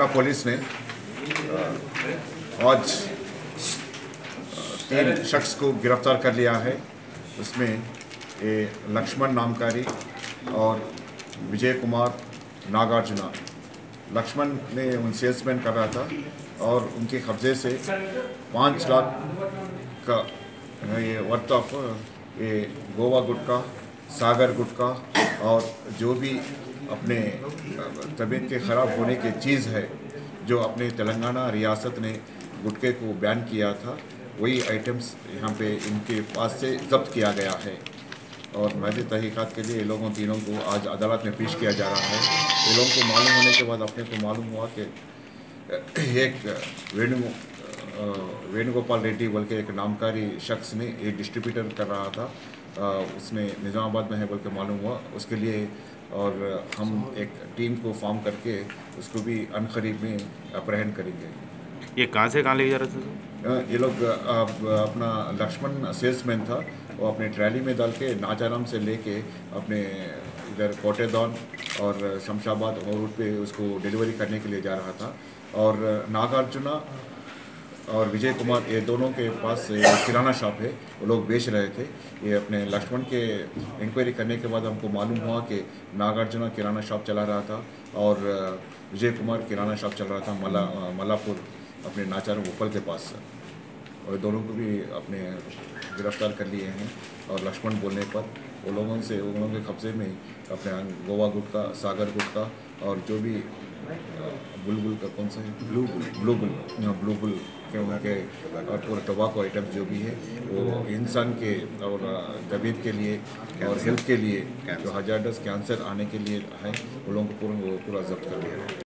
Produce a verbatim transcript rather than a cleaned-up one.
Telangana police ने आज तीन शख्स को गिरफ्तार कर लिया है। उसमें ये लक्ष्मण नामकारी और विजय कुमार नागार्जुना। लक्ष्मण ने उन सेल्समैन कर रहा था और उनके कब्जे से पाँच लाख का ये वर्थ ऑफ ये गोवा गुटखा, सागर गुटखा और जो भी अपने तबीयत के ख़राब होने की चीज़ है जो अपने तेलंगाना रियासत ने गुटखे को बैन किया था, वही आइटम्स यहाँ पे इनके पास से जब्त किया गया है। और मज़ीद तहकीक़ात के लिए ये लोगों तीनों को आज अदालत में पेश किया जा रहा है। ये लोगों को मालूम होने के बाद अपने को मालूम हुआ कि एक वेणु वेणुगोपाल रेड्डी बोल के एक नामकारी शख्स ने एक डिस्ट्रीब्यूटर कर रहा था, उसने निज़ामाबाद में है बोल के मालूम हुआ उसके लिए। और हम एक टीम को फॉर्म करके उसको भी अनकरीब में अप्रहेंड करेंगे। ये कहाँ से कहाँ ले जा रहे थे? ये लोग अपना लक्ष्मण सेल्समैन था, वो अपने ट्रैली में डाल के नाचाराम से लेके अपने इधर कोटेदान और शमशाबाद और रूट पे उसको डिलीवरी करने के लिए जा रहा था। और नागार्जुना और विजय कुमार ये दोनों के पास किराना शॉप है, वो लोग बेच रहे थे। ये अपने लक्ष्मण के इंक्वायरी करने के बाद हमको मालूम हुआ कि नागार्जुना किराना शॉप चला रहा था और विजय कुमार किराना शॉप चल रहा था मला मलापुर अपने नाचार उपल के पास। और दोनों को भी अपने गिरफ्तार कर लिए हैं। और लक्ष्मण बोलने पर वो लोगों से उन लोगों के कब्जे में अपने गोवा गुटखा, सागर गुटखा और जो भी बुलबुल का कौन सा है blue bull blue bull blue bull के उनके और पूरे टोबाको आइटम्स जो भी है वो इंसान के और तबीयत के लिए और हेल्थ के लिए जो हजार्डस कैंसर आने के लिए है, वो लोगों को पूरा पूरा जब्त कर लिया है।